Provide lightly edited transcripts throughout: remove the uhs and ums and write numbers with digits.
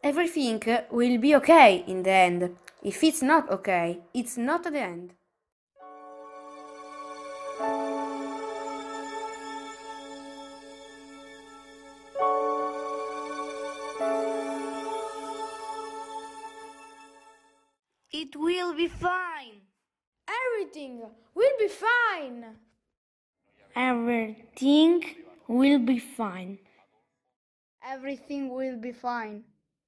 Everything will be okay in the end. If it's not okay, it's not the end. It will be fine. Everything will be fine. Everything will be fine. Everything will be fine.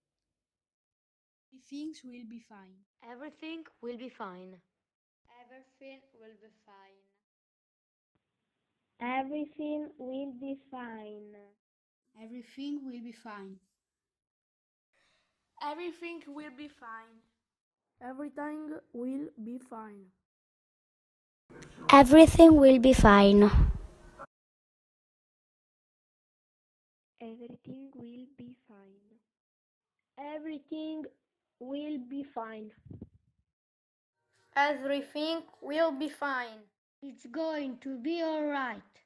Things will be fine. Everything will be fine. Everything will be fine. Everything will be fine. Everything will be fine. Everything will be fine. Everything will be fine. Everything will be fine. Everything will be fine. Everything will be fine. Everything will be fine. It's going to be all right.